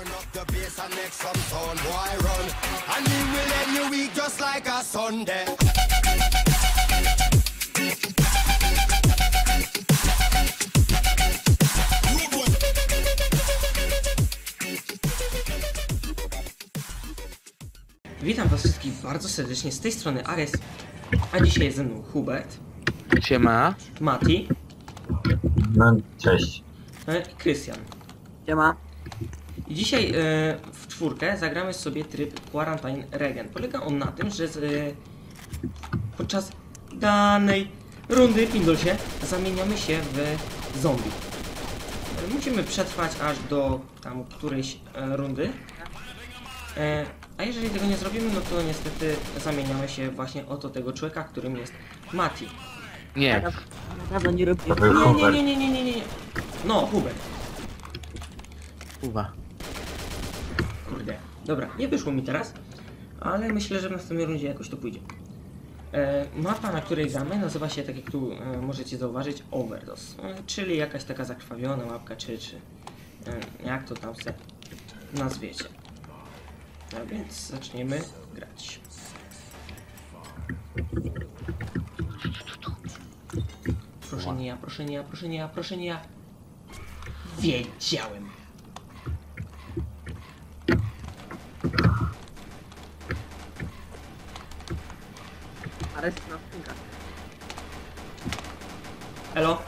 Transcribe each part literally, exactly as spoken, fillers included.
Turn up the bass and make some sound, boy run. And we will end your week just like a Sunday. Witam was wszystkich bardzo serdecznie, z tej strony Ares, a dzisiaj jest ze mną Hubert. Siema. Mati. No, cześć. I Krystian. Siema. I dzisiaj e, w czwórkę zagramy sobie tryb Quarantine Regen. Polega on na tym, że z, e, podczas danej rundy Pindolsie zamieniamy się w zombie. E, musimy przetrwać aż do tam którejś e, rundy. E, a jeżeli tego nie zrobimy, no to niestety zamieniamy się właśnie oto tego człowieka, którym jest Mati. Nie. Naprawdę nie robię. To był Nie, Hubert. nie, nie, nie, nie, nie, nie. No, Hubert. Uwa. Kurde. Dobra, nie wyszło mi teraz, ale myślę, że w następnej rundzie jakoś to pójdzie. E, mapa, na której gramy, nazywa się, tak jak tu e, możecie zauważyć, Overdose. E, czyli jakaś taka zakrwawiona mapka, czy, czy e, jak to tam se nazwiecie. No więc zaczniemy grać. Proszę nie ja, proszę nie ja, proszę nie ja, proszę nie ja. Wiedziałem. Ares na skrzynka. Elo?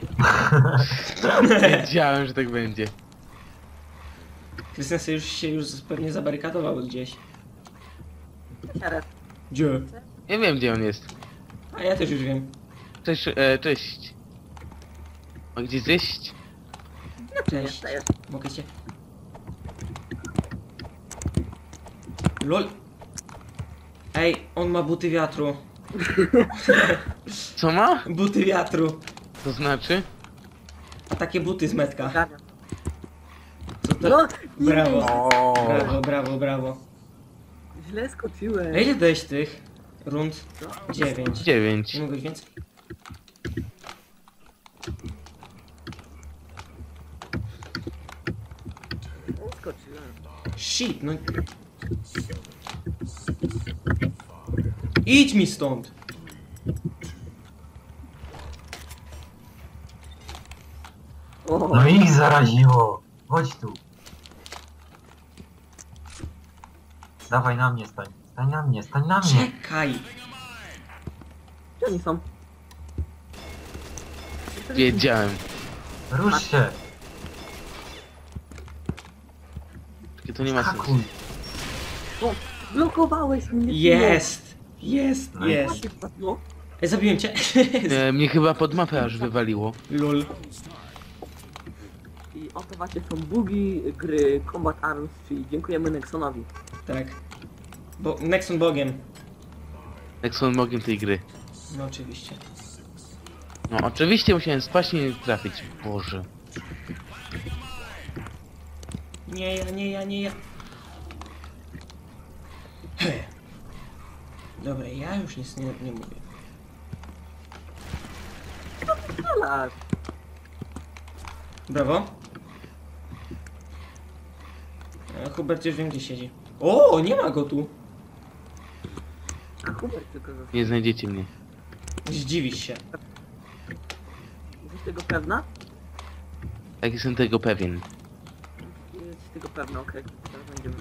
Wiedziałem, że tak będzie. Krystian sobie już się już pewnie zabarykadował gdzieś. Ares. Gdzie? Ja wiem, gdzie on jest. A ja też już wiem. Cześć, e, cześć. A gdzie zjeść? Cześć. Mogę cię. Lol. Ej, on ma buty wiatru. Co ma? Buty wiatru. To znaczy? A takie buty z metka. Gania. Co to? No, Brawo. O. Brawo, brawo, brawo. źle skoczyłem. A ile dałeś tych rund? Dziewięć. Dziewięć. Nie mogę więcej? Źle skoczyłem. Shit, no. Idź mi stąd. O, No ich zaraziło. Chodź tu. Dawaj na mnie, stań. Stań na mnie, stań na mnie. Czekaj. gdzie oni są? Wiedziałem. Rusz się. Takie to nie ma sensu. Skakuj. O, blokowałeś mnie. Jest. Jest, No i jest. Właśnie wpadło. Ej, zabiłem cię. E, mnie chyba pod mapę aż wywaliło. Lol. I oto właśnie są bugi gry Combat Arms, czyli dziękujemy Nexonowi. Tak. Bo Nexon Bogiem. Jak są mogiem tej gry. No oczywiście. No oczywiście musiałem spaść i nie trafić. Boże. Nie ja, nie ja, nie ja. Hej. Dobra, ja już nic nie, nie mówię. Ale Brawo. E, Hubert już wiem gdzie siedzi. O, nie ma go tu. a Hubert tylko został. Nie znajdziecie mnie. Zdziwisz się. Jesteś tego pewna? Tak jestem tego pewien. Jesteś tego pewna, okej. Teraz będziemy.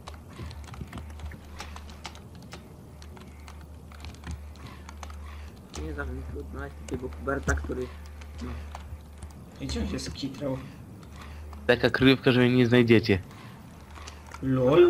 Nie zawsze mi trudno znaleźć takiego Huberta, który... No. I gdzie on się skitrał? Taka kryjówka, że mnie nie znajdziecie. Lol?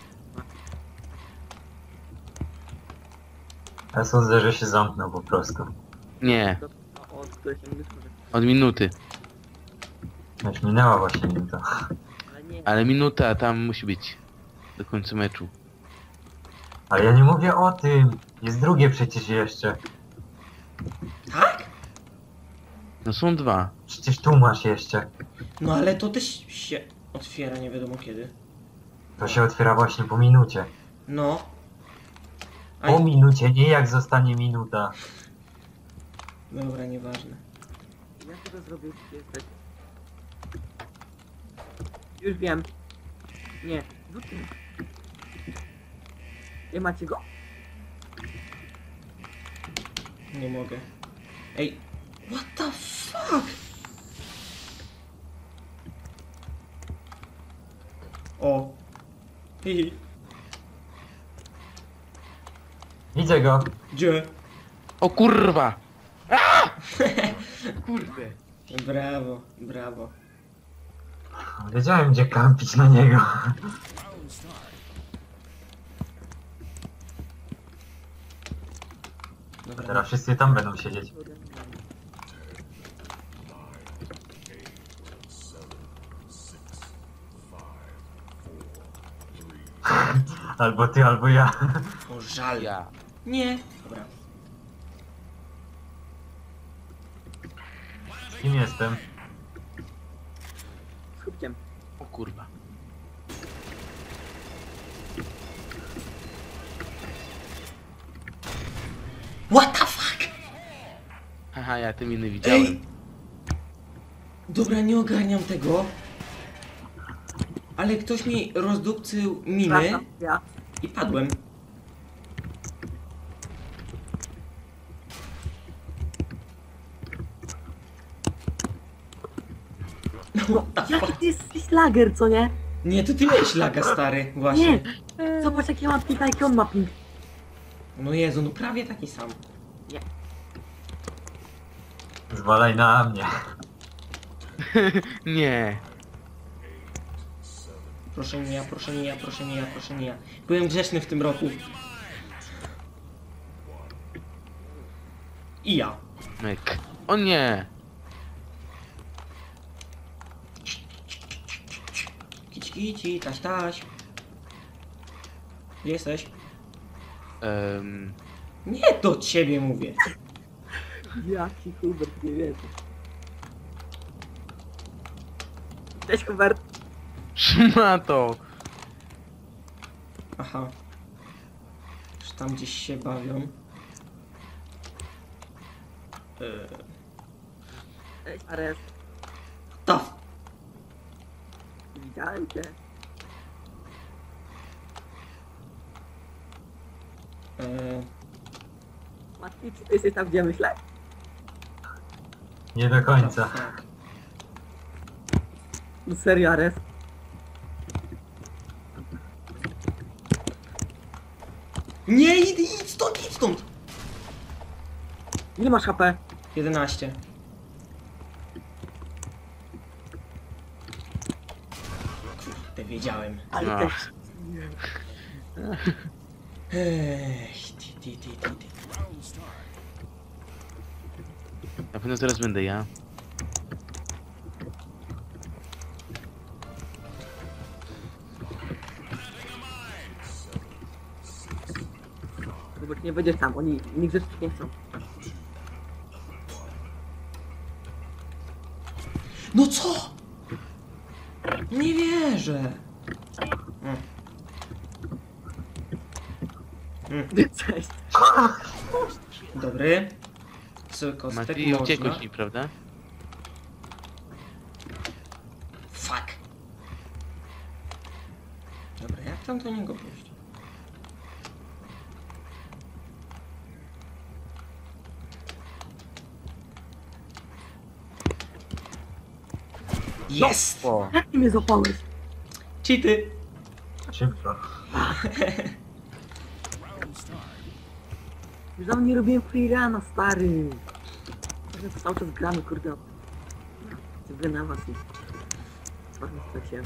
Ja sądzę, że się zamknął po prostu. Nie. To, od której się nie może. Od minuty. Już minęła właśnie minuta. Ale nie, Ale minuta tam musi być. Do końca meczu. Ale ja nie mówię o tym. Jest drugie przecież jeszcze. Tak? No są dwa. Przecież tu masz jeszcze. No ale to też się otwiera nie wiadomo kiedy. To się otwiera właśnie po minucie. No. A Po minucie, nie jak zostanie minuta. Dobra, nieważne. ja tego zrobię, jesteś. Już wiem. Nie. Nie macie go? Nie mogę. Ej, what the fuck? O. Hi. Widzę go. Gdzie? O kurwa! A! Kurde. Brawo, brawo. Wiedziałem, gdzie kampić na niego. Dobra, Teraz wszyscy tam będą siedzieć. Albo ty, albo ja. o żal. Ja. Nie. Dobra. Kim jestem? Z chłopciem. O kurwa. What the fuck? Haha, ja te miny widziałem. Ej! Dobra, nie ogarniam tego. Ale ktoś mi rozdupcył miny Przepraszam, ja. i padłem. No, What the jaki fuck? ty jesteś lager, co nie? Nie, to ty miałeś laga, stary, właśnie. Nie! Zobacz jaki ja mam ping, a jaki on ma ping. No Jezu, no prawie taki sam. Zwalaj na mnie. Nie. Proszę nie ja, proszę nie ja, proszę nie ja, proszę nie ja. Byłem grzeczny w tym roku. I ja. Myk. O nie. Kici kici, taś taś. Gdzie jesteś? Um, Nie do ciebie mówię. Jaki Hubert, nie wierzę. Cześć Hubert. szmato. Aha. Już tam gdzieś się bawią. Eee, Cześć Ares. Taf. Widziałem cię. Eee, Matki, czy ty jesteś tam, gdzie myślę? Nie do what the końca. fuck? No serio Ares. Nie, idź, idź stąd, idź stąd! Ile masz H P? jedenaście. Kurde, wiedziałem. Ale Ach. też. Ej, ty, ty, ty, ty, ty. Na pewno zaraz będę ja. Hubert, nie będziesz tam, oni nikt rzeczy nie chcą. No co? Nie wierzę. Mm. Cześć. Dobry. Z kostek Mati, można. uciekłeś mi, prawda? Fuck. Dobra, jak tam do niego pójść? Jest! O. Jak ty mnie złapałeś? Cheaty! Szybko. Już dawno nie robiłem freeruna, stary. Kurde, to cały czas gramy, kurde. Chcę na was i... Bardzo straciłem.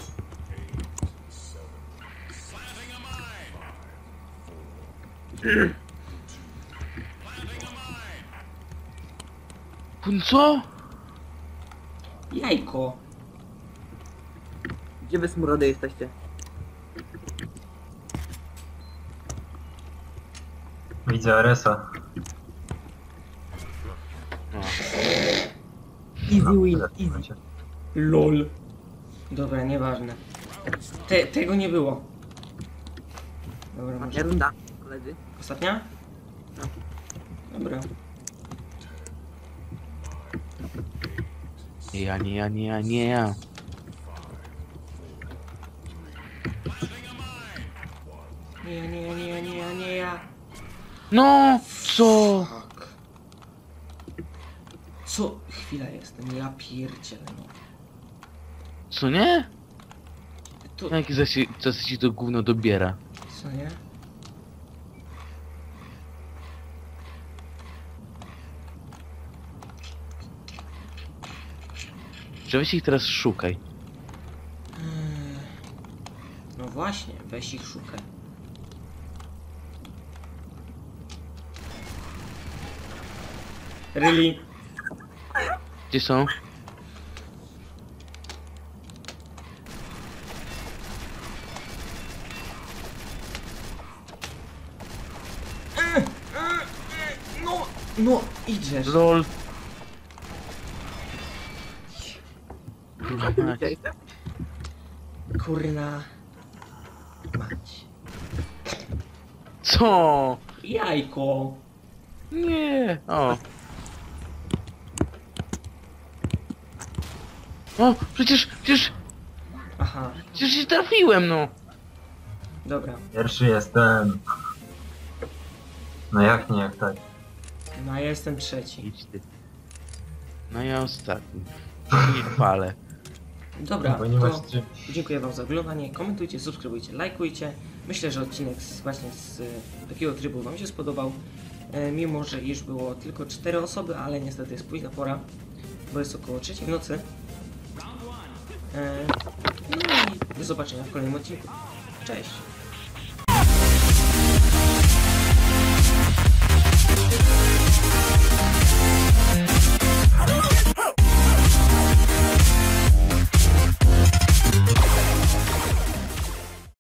Kun co? Jajko! Gdzie wy smurody jesteście? Widzę Aresa. No. Easy win, No, easy. LOL. Dobra, nieważne. Te, tego nie było. Dobra, Ostatnia może... runda, koledzy. Ostatnia? Dobra. Nie ja, nie ja, nie ja, nie ja. Nie ja, nie ja, nie ja, nie ja, nie ja. No, co? Fuck. Co? Chwila jestem, ja pierdzielę no. Co nie? To, Jaki zasi, co ci to gówno dobiera? co nie? Że weź ich teraz szukaj. Eee, No właśnie, weź ich szukaj. Really? Gdzie są? No, no, idziesz. Lol. Kurwa mać. Kurna. Mać. Co? Jajko. Nie. O. O, przecież, przecież, Aha, przecież się trafiłem, no. dobra. Pierwszy jestem. No jak nie, jak tak. No a ja jestem trzeci. Idź ty. No ja ostatni. Nie chwalę. Dobra, Bo nie masz to czym. dziękuję wam za oglądanie. Komentujcie, subskrybujcie, lajkujcie. Myślę, że odcinek z, właśnie z e, takiego trybu wam się spodobał. E, mimo, że już było tylko cztery osoby, ale niestety jest późna pora, bo jest około trzeciej w nocy. E, no i do zobaczenia w kolejnym odcinku. Cześć!